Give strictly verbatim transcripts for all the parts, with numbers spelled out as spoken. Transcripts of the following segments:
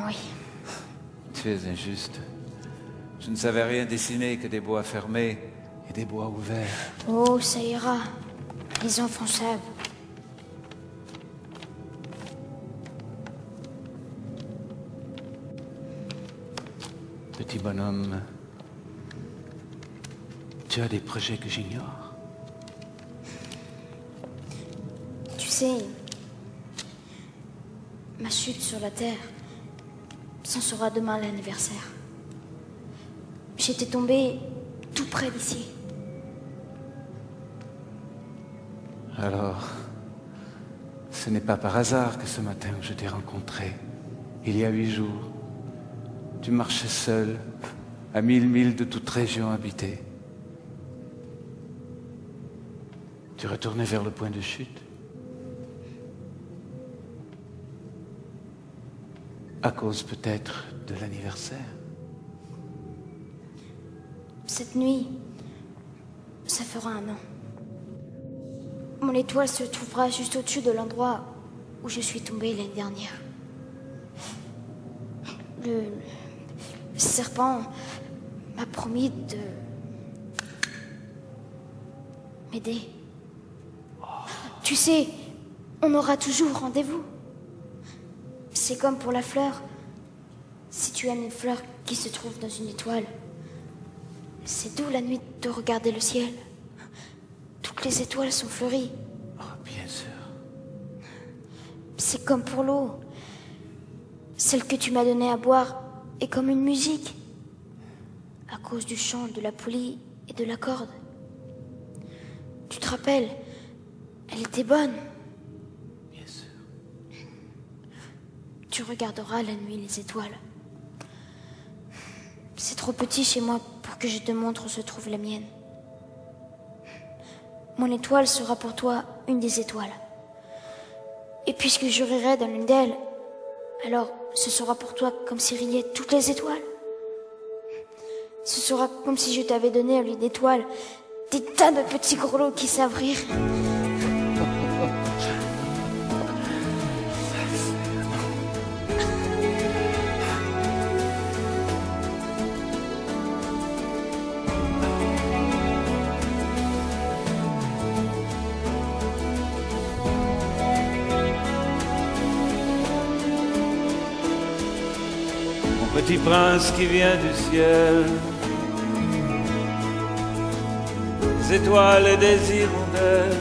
Oui. Tu es injuste. Je ne savais rien dessiner que des bois fermés et des bois ouverts. Oh, ça ira. Les enfants savent. Petit bonhomme, tu as des projets que j'ignore. Tu sais, ma chute sur la Terre, c'en sera demain l'anniversaire. J'étais tombée tout près d'ici. Alors, ce n'est pas par hasard que ce matin où je t'ai rencontré, il y a huit jours, tu marchais seul, à mille milles de toute région habitée. Tu retournais vers le point de chute. À cause peut-être de l'anniversaire. Cette nuit, ça fera un an. Mon étoile se trouvera juste au-dessus de l'endroit où je suis tombée l'année dernière. Le, le serpent m'a promis de m'aider. Tu sais, on aura toujours rendez-vous. C'est comme pour la fleur. Si tu aimes une fleur qui se trouve dans une étoile, c'est doux la nuit de regarder le ciel. Toutes les étoiles sont fleuries. Oh, bien sûr. C'est comme pour l'eau. Celle que tu m'as donnée à boire est comme une musique. À cause du chant de la poulie et de la corde. Tu te rappelles, elle était bonne. Bien sûr. Tu regarderas la nuit les étoiles. C'est trop petit chez moi pour que je te montre où se trouve la mienne. Mon étoile sera pour toi une des étoiles. Et puisque je rirai dans l'une d'elles, alors ce sera pour toi comme si riaient toutes les étoiles. Ce sera comme si je t'avais donné au lieu d'étoiles des tas de petits grelots qui savent rire. Petit prince qui vient du ciel, des étoiles et des hirondelles,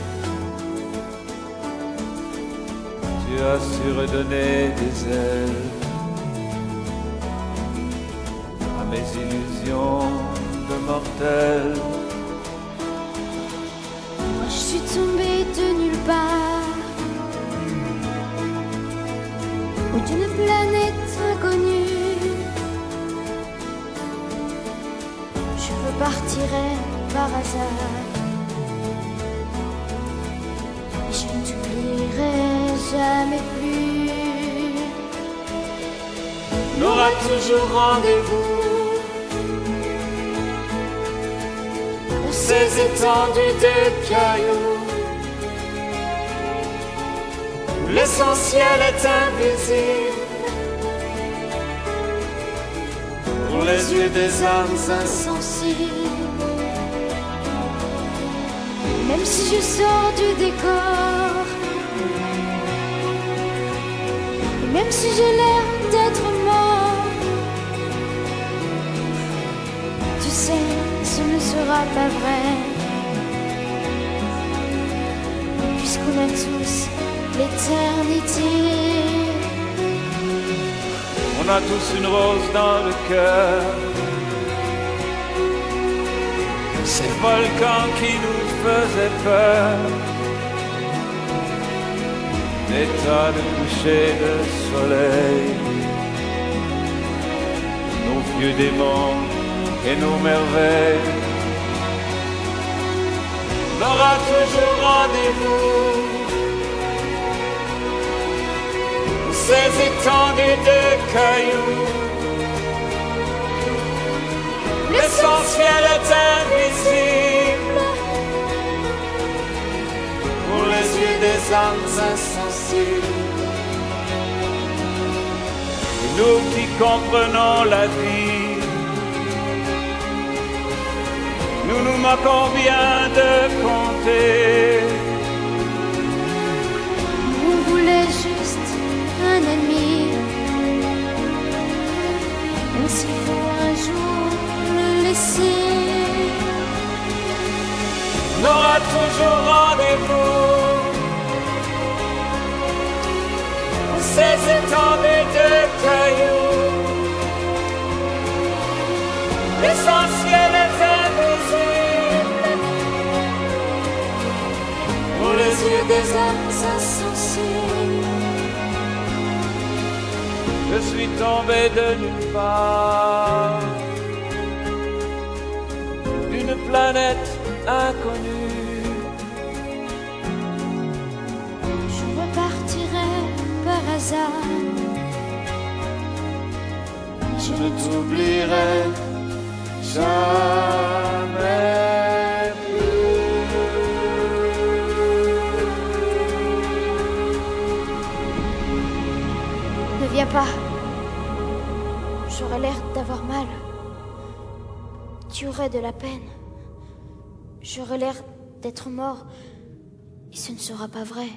tu as su redonner des ailes à mes illusions de mortel. Moi je suis tombée de nulle part, ou d'une planète inconnue. Je partirai par hasard, et je ne t'oublierai jamais plus. On aura toujours rendez-vous pour ces étendues de cailloux où l'essentiel est invisible pour les yeux des âmes insensibles. Même si je sors du décor, et même si j'ai l'air d'être mort, tu sais, ce ne sera pas vrai, puisqu'on a tous l'éternité. On a tous une rose dans le cœur, ces volcans qui nous faisaient peur, des tas de couchers de soleil, nos vieux démons et nos merveilles. On aura toujours rendez-vous pour ces étendues de cailloux. L'essentiel est invisible pour les yeux des âmes insensibles. Et nous qui comprenons la vie, nous nous moquons bien de compter. On voulait juste un ami, même s'il faut un jour le laisser. On aura toujours rendez-vous pour ces étendues de cailloux. L'essentiel est invisible pour les yeux des âmes insensées. Je suis tombé de nulle part, d'une planète inconnue. Je repartirai par hasard, je ne t'oublierai jamais plus. Ne viens pas, j'aurais l'air d'avoir mal. Tu aurais de la peine. J'aurais l'air d'être mort, et ce ne sera pas vrai.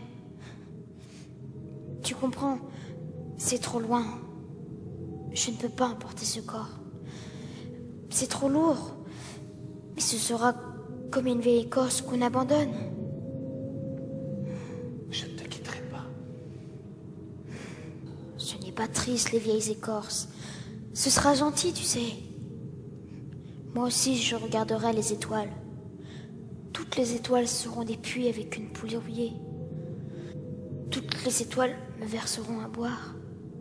Tu comprends, c'est trop loin. Je ne peux pas emporter ce corps. C'est trop lourd, mais ce sera comme une vieille écorce qu'on abandonne. Je ne te quitterai pas. Ce n'est pas triste, les vieilles écorces. Ce sera gentil, tu sais. Moi aussi, je regarderai les étoiles. Toutes les étoiles seront des puits avec une poule rouillée. Toutes les étoiles me verseront à boire.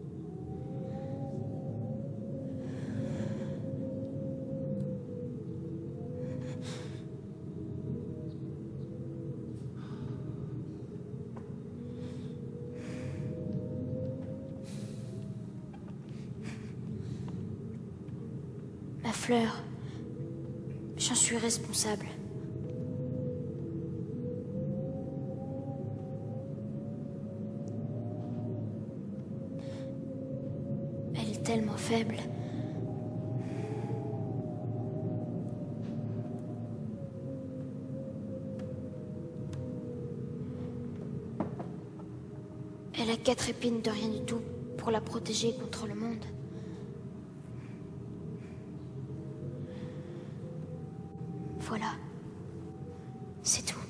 Ma fleur, j'en suis responsable. Tellement faible. Elle a quatre épines de rien du tout pour la protéger contre le monde. Voilà. C'est tout.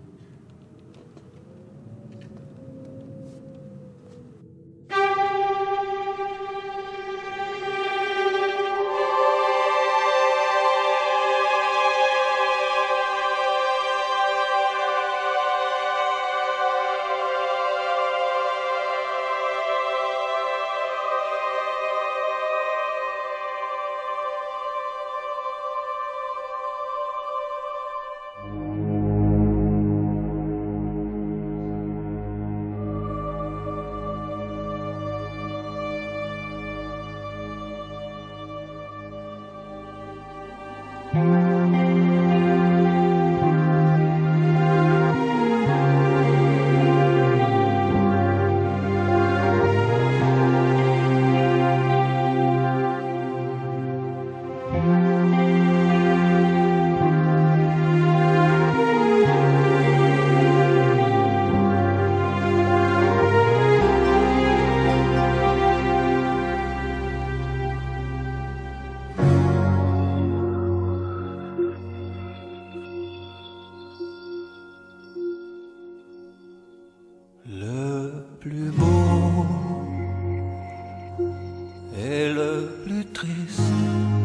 Le plus beau et le plus triste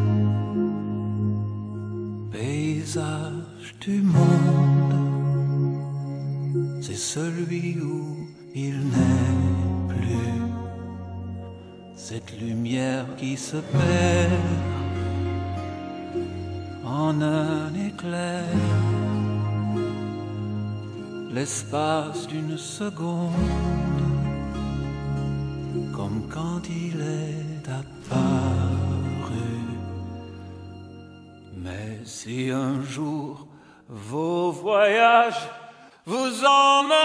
paysage du monde, c'est celui où il n'est plus cette lumière qui se perd en un éclair. L'espace d'une seconde, comme quand il est apparu. Mais si un jour vos voyages vous emmènent